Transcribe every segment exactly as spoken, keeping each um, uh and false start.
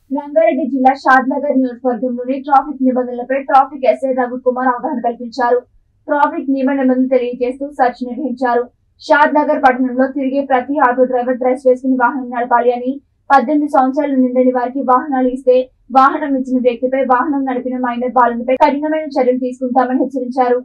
రంగారెడ్డి జిల్లా షాద్నగర్ నియోజకవర్గంలోని ట్రాఫిక్ నిబంధనలపై ట్రాఫిక్ ఎస్ఐ రఘుకుమార్ అవగాహన కల్పించారు. ట్రాఫిక్ నియమ నిబంధనలు తెలియజేస్తూ సర్చ్ నిర్వహించారు. షాద్నగర్ పట్టణంలో తిరిగే ప్రతి ఆటో డ్రైవర్ డ్రెస్ వేసుకుని వాహనం నడపాలి అని, పద్దెనిమిది సంవత్సరాలు నిండని వారికి వాహనాలు ఇస్తే వాహనం ఇచ్చిన వ్యక్తిపై వాహనం నడిపిన మైనర్ బాలునిపై కఠినమైన చర్యలు తీసుకుంటామని హెచ్చరించారు.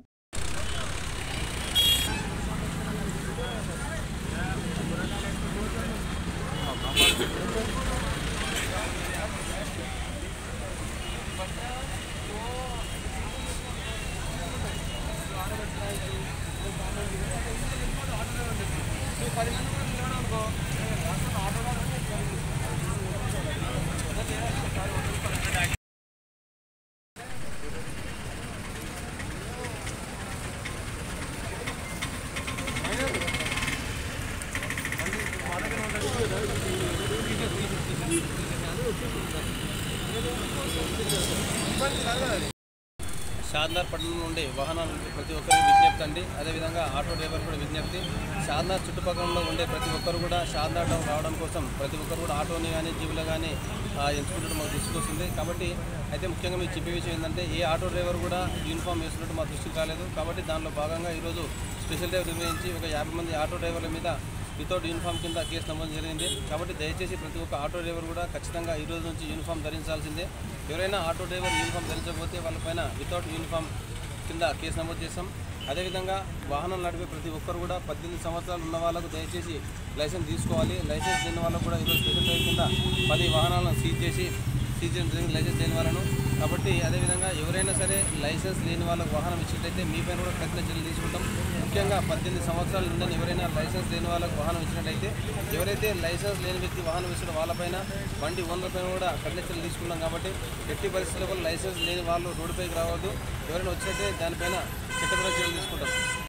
షాద్నగర్ పట్టణం నుండి వాహనాలు ప్రతి ఒక్కరికి విజ్ఞప్తి అండి. అదేవిధంగా ఆటో డ్రైవర్ కూడా విజ్ఞప్తి. షాద్నగర్ చుట్టుపక్కల ఉండే ప్రతి ఒక్కరు కూడా షాద్నగర్ టౌన్ రావడం కోసం ప్రతి ఒక్కరు కూడా ఆటోని కానీ జీబులు కానీ ఎంచుకుంటూ మాకు దృష్టికి వస్తుంది. కాబట్టి అయితే ముఖ్యంగా మీకు చెప్పే విషయం ఏంటంటే ఏ ఆటో డ్రైవర్ కూడా యూనిఫామ్ వేస్తున్నట్టు మా దృష్టికి రాలేదు. కాబట్టి దానిలో భాగంగా ఈరోజు స్పెషల్ డ్రైవ్ నిర్వహించి ఒక యాభై మంది ఆటో డ్రైవర్ల మీద వితౌట్ యూనిఫామ్ కింద కేసు నమోదు జరిగింది. కాబట్టి దయచేసి ప్రతి ఒక్క ఆటో డ్రైవర్ కూడా ఖచ్చితంగా ఈ రోజు నుంచి యూనిఫామ్ ధరించాల్సిందే. ఎవరైనా ఆటో డ్రైవర్ యూనిఫామ్ ధరించకపోతే వాళ్ళపైన వితౌట్ యూనిఫామ్ కింద కేసు నమోదు చేస్తాం. అదేవిధంగా వాహనం నడిపే ప్రతి ఒక్కరు కూడా పద్దెనిమిది సంవత్సరాలు ఉన్న వాళ్ళకు దయచేసి లైసెన్స్ తీసుకోవాలి. లైసెన్స్ లేని వాళ్ళకు కూడా ఈరోజు స్పెషల్ డ్రైవ్ కింద పది వాహనాలను సీజ్ చేసి సీజ్ చేయడం లైసెన్స్ లేని వాళ్ళను. కాబట్టి అదేవిధంగా ఎవరైనా సరే లైసెన్స్ లేని వాళ్ళకు వాహనం ఇచ్చినట్లయితే మీ పైన కూడా కఠిన చర్యలు తీసుకుంటాం. ముఖ్యంగా పద్దెనిమిది సంవత్సరాలు ఉందని ఎవరైనా లైసెన్స్ లేని వాళ్ళకు వాహనం ఇచ్చినట్లయితే ఎవరైతే లైసెన్స్ లేని వ్యక్తి వాహనం ఇచ్చిన వాళ్ళపైన బండి ఓనర్పైన కూడా కఠిన చర్యలు తీసుకుంటాం. కాబట్టి ఎట్టి పరిస్థితుల్లో లైసెన్స్ లేని వాళ్ళు రోడ్డుపైకి రావద్దు. ఎవరైనా వచ్చినట్టే దానిపైన చట్టపరమైన చర్యలు తీసుకుంటాం.